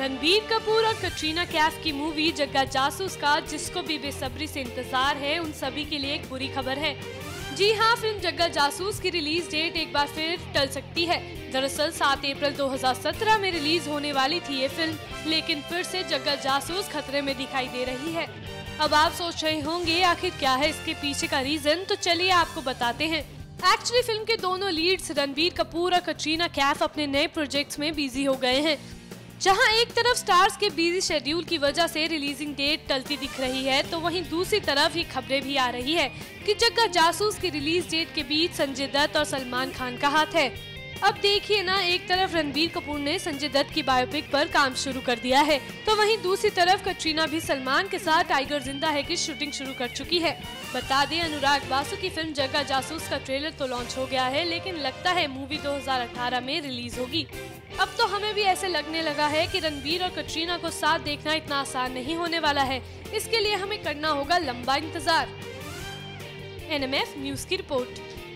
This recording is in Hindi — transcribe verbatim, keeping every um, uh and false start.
रणबीर कपूर और कटरीना कैफ की मूवी जग्गा जासूस का जिसको भी बेसब्री से इंतजार है उन सभी के लिए एक बुरी खबर है। जी हाँ, फिल्म जग्गा जासूस की रिलीज डेट एक बार फिर टल सकती है। दरअसल सात अप्रैल दो हज़ार सत्रह में रिलीज होने वाली थी ये फिल्म, लेकिन फिर से जग्गा जासूस खतरे में दिखाई दे रही है। अब आप सोच रहे होंगे आखिर क्या है इसके पीछे का रीजन, तो चलिए आपको बताते हैं। एक्चुअली फिल्म के दोनों लीड्स रणबीर कपूर और कटरीना कैफ अपने नए प्रोजेक्ट्स में बिजी हो गए हैं। जहां एक तरफ स्टार्स के बिजी शेड्यूल की वजह से रिलीजिंग डेट टलती दिख रही है, तो वहीं दूसरी तरफ ये खबरें भी आ रही है कि जग्गा जासूस की रिलीज डेट के बीच संजय दत्त और सलमान खान का हाथ है। अब देखिए ना, एक तरफ रणबीर कपूर ने संजय दत्त की बायोपिक पर काम शुरू कर दिया है, तो वहीं दूसरी तरफ कटरीना भी सलमान के साथ टाइगर जिंदा है की शूटिंग शुरू कर चुकी है। बता दें, अनुराग बासु की फिल्म जग्गा जासूस का ट्रेलर तो लॉन्च हो गया है, लेकिन लगता है मूवी दो हज़ार अठारह में रिलीज होगी। अब तो हमें भी ऐसे लगने लगा है कि रणबीर और कटरीना को साथ देखना इतना आसान नहीं होने वाला है। इसके लिए हमें करना होगा लंबा इंतजार। एन एम एफ न्यूज की रिपोर्ट।